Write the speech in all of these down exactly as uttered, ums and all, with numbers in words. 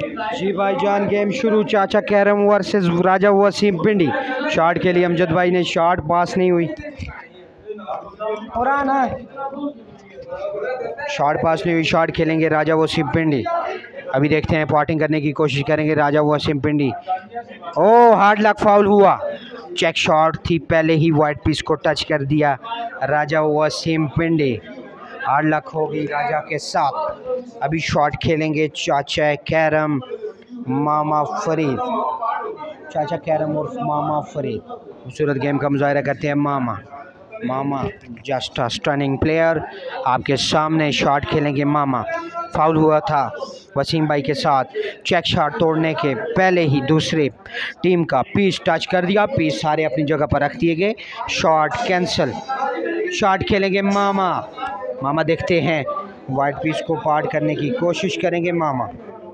जी भाईजान, गेम शुरू। चाचा carrom versus Raja Waseem Pindi. Shot के लिए अमजद भाई ने शॉट पास नहीं हुई, शॉट पास नहीं हुई। शॉट खेलेंगे राजा वसीम पिंडी। अभी देखते हैं, पॉटिंग करने की कोशिश करेंगे Raja Waseem Pindi. Oh hard luck, foul हुआ। चेक शॉट थी, पहले ही वाइट पीस को टच कर दिया राजा वसीम पिंडी। हार्ड लक हो गई राजा के साथ। अभी शॉट खेलेंगे चाचा कैरम मामा फरीद। चाचा कैरम और मामा फरीद खूबसूरत गेम का मुजाहरा करते हैं। मामा मामा जस्ट अ स्टनिंग प्लेयर। आपके सामने शॉट खेलेंगे मामा। फाउल हुआ था वसीम भाई के साथ। चेक शॉट तोड़ने के पहले ही दूसरे टीम का पीस टच कर दिया। पीस सारे अपनी जगह पर रख दिए गए। Shot cancel. शॉट खेलेंगे मामा। मामा देखते हैं, वाइट पीस को पार्ट करने की कोशिश करेंगे मामा।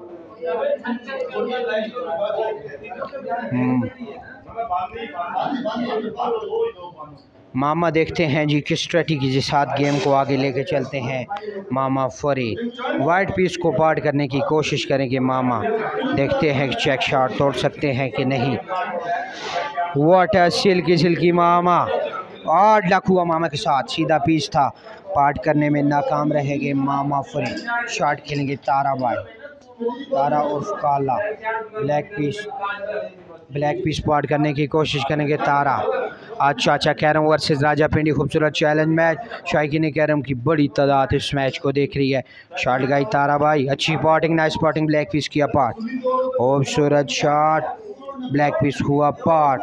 मामा देखते हैं जी किस स्ट्रेटजी के साथ गेम को आगे लेके चलते हैं। मामा फरीद वाइट पीस को पार्ट करने की कोशिश करेंगे मामा। देखते हैं चेक शॉट तोड़ सकते हैं कि नहीं। व्हाट अ सिल्की सिल्की मामा। और लक हुआ मामा के साथ। सीधा पीस था, पार्ट करने में नाकाम रहेंगे मामा फरीद। शॉट खेलेंगे तारा भाई। तारा उर्फ काला। Black piece black piece part करने की कोशिश करेंगे तारा। आज चाचा कैरम वर्सेस राजा पिंडी खूबसूरत चैलेंज मैच। शायकीन कैरम की बड़ी तादाद इस मैच को देख रही है। शॉट लगाई तारा भाई। अच्छी potting, nice potting. Black piece किया पार्ट। खूबसूरत शॉट। ब्लैक पीस हुआ पार्ट।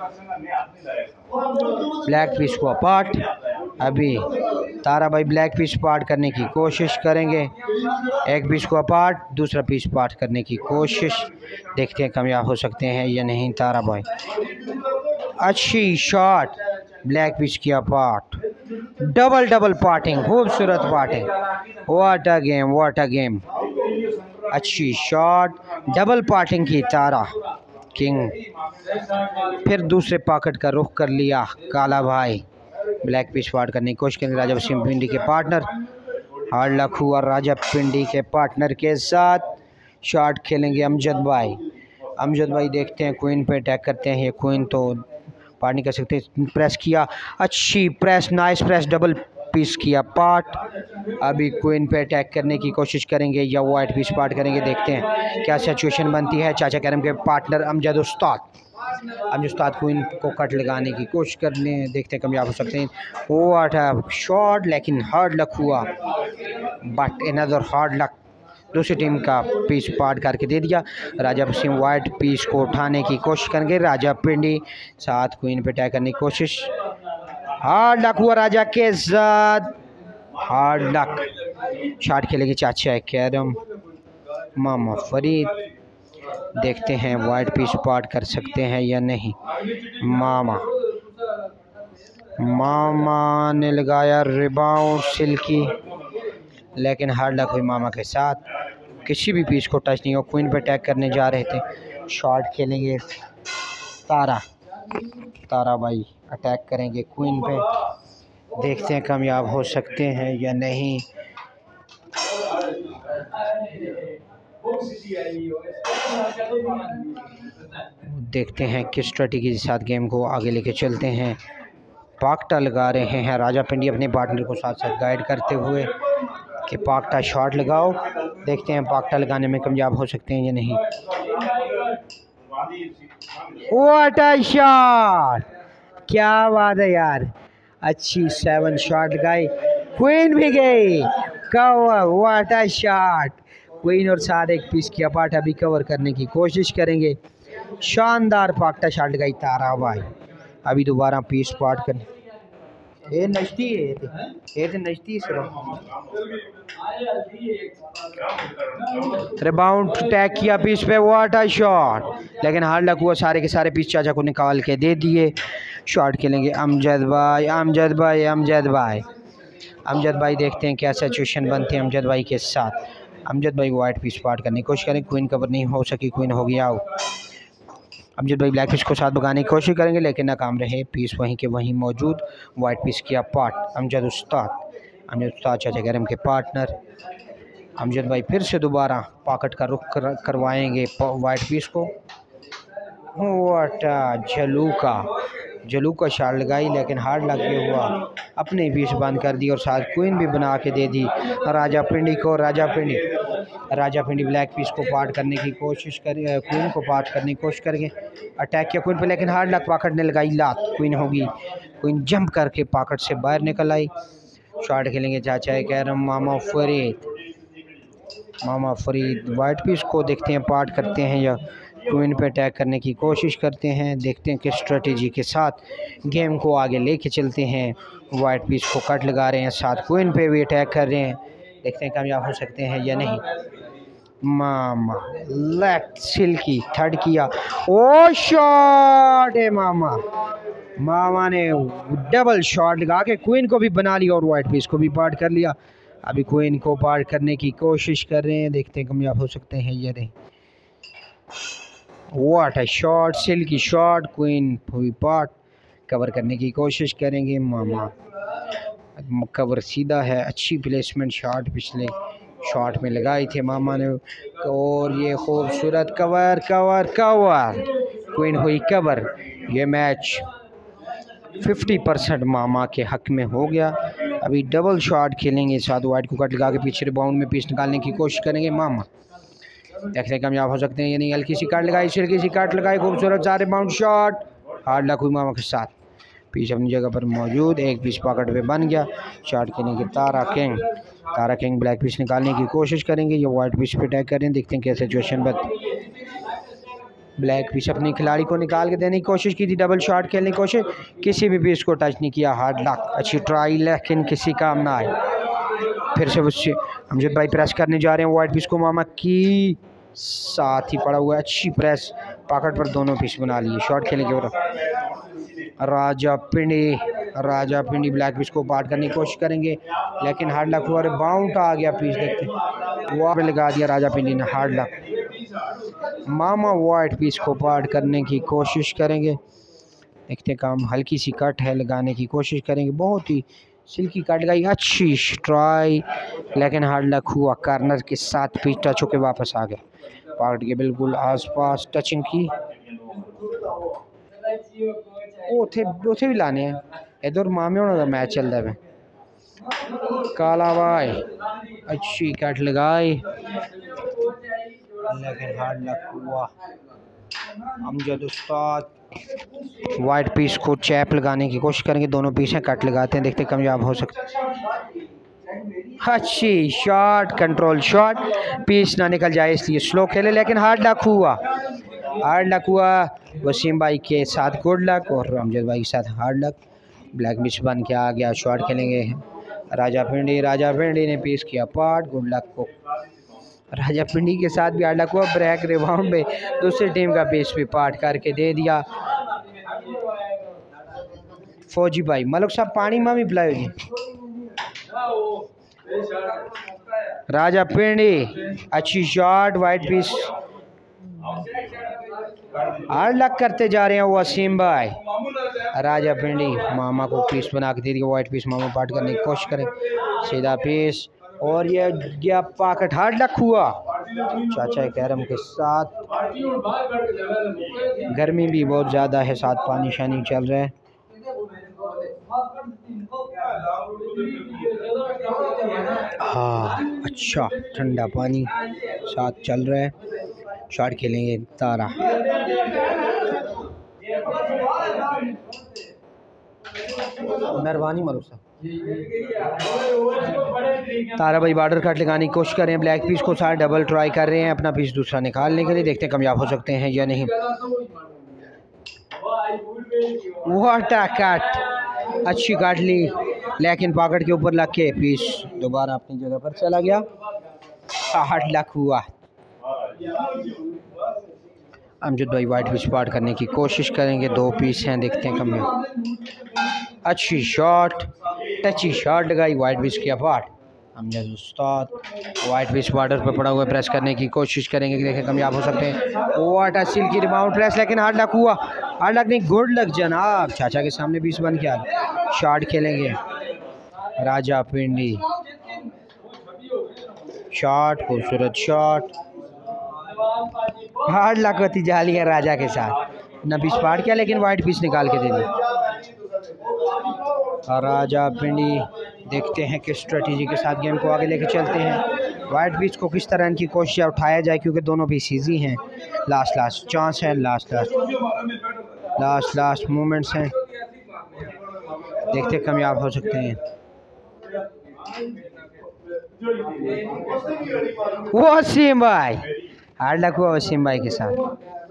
ब्लैक पीस हुआ पार्ट। अभी तारा भाई ब्लैक पीस पार्ट करने की कोशिश करेंगे। एक पीस को पार्ट, दूसरा पीस पार्ट करने की कोशिश। देखते हैं कामयाब हो सकते हैं या नहीं तारा भाई। अच्छी शॉट। ब्लैक पीस किया पार्ट। डबल डबल पार्टिंग, खूबसूरत parting. What a game, what a game. अच्छी शॉट, डबल पार्टिंग की तारा किंग। फिर दूसरे पॉकेट का रुख कर लिया काला भाई। ब्लैक पीस पार्ट करने की कोशिश करेंगे राजा वसीम पिंडी के पार्टनर। हार्ड लक हुआ राजा पिंडी के पार्टनर के साथ। शॉट खेलेंगे अमजद भाई। अमजद भाई देखते हैं, क्वीन पे अटैक करते हैं। ये क्वीन तो पार्ट नहीं कर सकते। प्रेस किया, अच्छी press, nice press. Double piece किया पार्ट। अभी क्वीन पे अटैक करने की कोशिश करेंगे या वाइट पीस पार्ट करेंगे। देखते हैं क्या सिचुएशन बनती है। चाचा कैरम के पार्टनर अमजद उस्ताद। अमजद उस्ताद क्वीन को कट लगाने की कोशिश करने, देखते हैं कामयाब हो सकते हैं। वो आटा शॉट, लेकिन हार्ड लक हुआ। But another hard luck. दूसरी टीम का पीस पार्ट करके दे दिया। राजा वसीम वाइट पीस को उठाने की कोशिश करेंगे। राजा पिंडी साथ क्वीन पे अटैक करने की कोशिश। हार्ड लक हुआ राजा के साथ। Hard luck. शॉट खेलेंगे चाचा कैरम मामा फरीद। देखते हैं वाइट पीस पार्ट कर सकते हैं या नहीं। मामा मामा ने लगाया रिबाउंड सिल्की, लेकिन हार्ड लक हुई मामा के साथ। किसी भी पीस को टच नहीं हो। क्वीन पे अटैक करने जा रहे थे। शॉट खेलेंगे तारा। तारा भाई अटैक करेंगे क्वीन पे। देखते हैं कामयाब हो सकते हैं या नहीं। देखते हैं किस स्ट्रेटजी के साथ गेम को आगे लेके चलते हैं। पाकटा लगा रहे हैं राजा पिंडी अपने पार्टनर को साथ साथ गाइड करते हुए कि पाकटा शॉट लगाओ। देखते हैं पाकटा लगाने में कामयाब हो सकते हैं या नहीं। व्हाट अ शॉट, क्या बात है यार। अच्छी सेवन शॉट लगाई। क्वीन भी गई cover. What a shot. Queen और साथ एक पीस किया पार्ट। अभी कवर करने की कोशिश करेंगे। शानदार पाकटा शॉट लगाई तारा भाई। अभी दोबारा पीस पार्ट करने ये नजती है ये तो नजती रिबाउंड टैग किया पीस पे। व्हाट अ शॉट, लेकिन हार्ड लक हुआ। सारे के सारे पीस चाचा को निकाल के दे दिए। शॉट खेलेंगे अमजद भाई। अमजद भाई अमजद भाई अमजद भाई देखते हैं क्या सिचुएशन बनती है अमजद भाई के साथ। अमजद भाई वाइट पीस पार्ट करने की कोशिश करें। क्वीन कवर नहीं हो सकी, क्वीन हो गया आउट। अमजद भाई ब्लैक पीस को साथ भगाने की कोशिश करेंगे, लेकिन नाकाम रहे। पीस वहीं के वहीं मौजूद। वाइट पीस किया पार्ट अमजद उस्ताद। अमजद उस्ताद चाचा कैरम के पार्टनर। अमजद भाई फिर से दोबारा पॉकेट का रुख कर, करवाएंगे वाइट पीस को। वाटा जलूका जलूका शॉट लगाई लेकिन हार्ड लग गया हुआ, अपने पीस बंद कर दी और साथ क्वीन भी बना के दे दी राजा पिंडी को। राजा पिंडी राजा पिंडी ब्लैक पीस को पार्ट करने की कोशिश करें, क्वीन को पार्ट करने की कोशिश करेंगे। अटैक किया क्वीन पे लेकिन हार्ड लग, पॉकेट ने लगाई लात, क्वीन होगी, क्वीन जंप करके पॉकेट से बाहर निकल आई। शॉट खेलेंगे चाचा कैरम मामा फरीद। मामा फरीद वाइट पीस को देखते हैं पार्ट करते हैं या क्वीन पे अटैक करने की कोशिश करते हैं। देखते हैं किस स्ट्रेटेजी के साथ गेम को आगे लेके चलते हैं। वाइट पीस को कट लगा रहे हैं, साथ क्वीन पे भी अटैक कर रहे हैं। देखते हैं कामयाब हो सकते हैं या नहीं। मामा लेफ्ट सिल्की थर्ड किया, ओ शॉट है मामा मामा ने डबल शॉट लगा के क्वीन को भी बना लिया और वाइट पीस को भी पार्ट कर लिया। अभी क्वीन को पार्ट करने की कोशिश कर रहे हैं, देखते हैं कामयाब हो सकते हैं या नहीं। What a shot, silky shot, queen हुई पार्ट, कवर करने की कोशिश करेंगे। मामा कवर सीधा है, अच्छी प्लेसमेंट शॉट पिछले शॉट में लगाई थे मामा ने और ये खूबसूरत कवर कवर कवर क्वीन हुई कवर। ये मैच पचास परसेंट मामा के हक में हो गया। अभी डबल शॉट खेलेंगे, साथ वाइट को कट लगा के पीछे रिबाउंड में पीस निकालने की कोशिश करेंगे मामा। देखते हैं कामयाब हो सकते हैं यानी हल्की सी काट लगाई, सिल्की सी काट लगाई, खूबसूरत चार रिबाउंड शॉट, हार्ड लक हुई मामा के साथ। पीस अपनी जगह पर मौजूद, एक पीस पॉकेट पे बन गया। शॉट खेलेंगे Tara king. Tara king black piece निकालने की कोशिश करेंगे, ये वाइट पीस पे अटैक करें। देखते हैं क्या सिचुएशन बन। ब्लैक पीस अपने खिलाड़ी को निकाल के देने की कोशिश की थी, डबल शॉट खेलने की कोशिश, किसी भी पीस को टच नहीं किया। हार्ड लक, अच्छी ट्राई लेकिन किसी काम ना आए। फिर से उससे अमजद भाई प्रेस करने जा रहे हैं वाइट पीस को, मामा की साथ ही पड़ा हुआ है, अच्छी प्रेस, पॉकेट पर दोनों पीस बना लिए। शॉट खेलेंगे और राजा पिंडी राजा पिंडी ब्लैक पीस को पार्ट करने की कोशिश करेंगे लेकिन हार्ड लक हुआ, बाउंट आ गया पीस। देखते वहाँ पे लगा दिया राजा पिंडी ने, हार्ड लक। मामा वाइट पीस को पार्ट करने की कोशिश करेंगे, देखते काम हल्की सी कट है, लगाने की कोशिश करेंगे। बहुत ही सिल्की कट गई, अच्छी ट्राई लेकिन हार्ड लक हुआ, कार्नर के साथ पीस टच होकर वापस आ गया। पार्ट के बिल्कुल आसपास टचिंग की, उथे उथे भी लाने हैं इधर मामे होने का मैच चल रहा है। काला भाई अच्छी कट लगाई लेकिन हार्ड लक हुआ। अमजद उस्ताद वाइट पीस को चैप लगाने की कोशिश करेंगे, दोनों पीस हैं, कट लगाते हैं, देखते कामयाब हो सकते। अच्छी शॉट, कंट्रोल शॉट, पीस ना निकल जाए इसलिए स्लो खेले लेकिन हार्ड लक हुआ। हार्ड लक हुआ वसीम भाई के साथ गुड लक और अमजद भाई के साथ हार्ड लक। ब्लैक पीस बन के आ गया। शॉट खेलेंगे राजा पिंडी। राजा पिंडी ने पीस किया पार्ट, गुड लक को। राजा पिंडी के साथ भी हार्ड लक हुआ, ब्रेक रिबाउंड में दूसरी टीम का पीस भी पार्ट करके दे दिया। फौजी भाई मलिक साहब पानी में भी पिलाओ जी। राजा पिंडी अच्छी shot, white piece hard luck करते जा रहे हैं वसीम भाई। राजा पिंडी मामा को पीस बना के दे दिया, वाइट पीस मामा पार्ट करने की कोशिश करें, सीधा पीस और ये गया पॉकेट, हार्ड लक हुआ चाचा कैरम के साथ। गर्मी भी बहुत ज़्यादा है, साथ पानी शानी चल रहा है। हाँ अच्छा ठंडा पानी साथ चल रहा है। शॉट खेलेंगे तारा। मेहरबानी मलिक साहब। तारा भाई बॉर्डर कट लगाने की कोशिश कर रहे हैं, ब्लैक पीस को साथ डबल ट्राई कर रहे हैं अपना पीस दूसरा निकालने के लिए, देखते हैं कामयाब हो सकते हैं या नहीं। व्हाट अ कट, अच्छी काट ली लेकिन पॉकेट के ऊपर लग के पीस दोबारा अपनी जगह पर चला गया, हार्ड लक हुआ। अमजद भाई वाइट पीस पार्ट करने की कोशिश करेंगे, दो पीस हैं, देखते हैं कम। अच्छी शॉट, टची शॉट लगाई, वाइट पीस किया पार्ट। अमजद उस्ताद वाइट पीस बॉर्डर पर पड़ा हुआ, प्रेस करने की कोशिश करेंगे, देखें कामयाब हो सकते हैं। What a silky rebound press लेकिन हार्ड लक हुआ, हार्ड लक नहीं गुड लक जनाब, चाचा के सामने पीस बन गया। शॉट खेलेंगे राजा पिंडी। शॉट, खूबसूरत शॉट। हार्ड लक होती जाली है राजा के साथ, न पीस पाट किया लेकिन वाइट पीस निकाल के दे दी। और राजा पिंडी देखते हैं किस स्ट्रेटजी के साथ गेम को आगे लेके चलते हैं। वाइट पीस को किस तरह की कोशिश उठाया जाए क्योंकि दोनों पीस ईजी हैं। लास्ट लास्ट चांस है, last last last last moments हैं, देखते कामयाब हो सकते हैं। वसीम भाई, हार्ड लक हुआ वसीम भाई के साथ।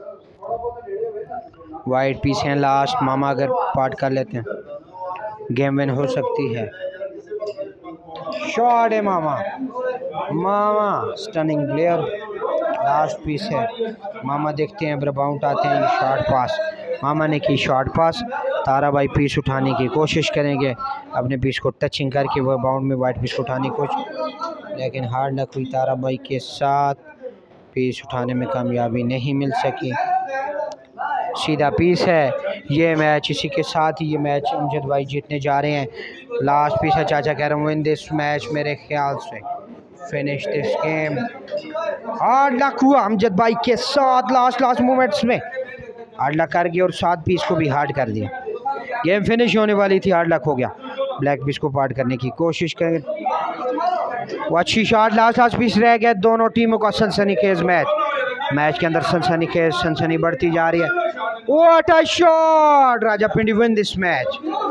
वाइट पीस हैं लास्ट, मामा अगर पार्ट कर लेते हैं गेम विन हो सकती है। शॉट है मामा, मामा स्टनिंग प्लेयर। लास्ट पीस है मामा, देखते हैं ब्रबाउंट आते हैं। शॉर्ट पास मामा ने की, शॉर्ट पास। तारा भाई पीस उठाने की कोशिश करेंगे, अपने पीस को टचिंग करके वो बाउंड में वाइट पीस को उठाने की कोशिश, लेकिन हार्ड लक हुई तारा भाई के साथ, पीस उठाने में कामयाबी नहीं मिल सकी। सीधा पीस है ये मैच, इसी के साथ ही ये मैच अमजद भाई जीतने जा रहे हैं। लास्ट पीस है, चाचा कह रहा हूँ विन दिस मैच, मेरे ख्याल से finish this game. Hard luck हुआ अमजद भाई के साथ लास्ट लास्ट मोमेंट्स में, हार्ड लक कर गया और सात पीस को भी हार्ड कर दिया। गेम फिनिश होने वाली थी, हार्ड लक हो गया। ब्लैक पीस को पार्ट करने की कोशिश करें, वो अच्छी शॉट, लास्ट लास्ट पीस रह गया। दोनों टीमों का सनसनीखेज मैच, मैच के अंदर सनसनीखेज सनसनी बढ़ती जा रही है। What a shot, Raja Pindi win this match.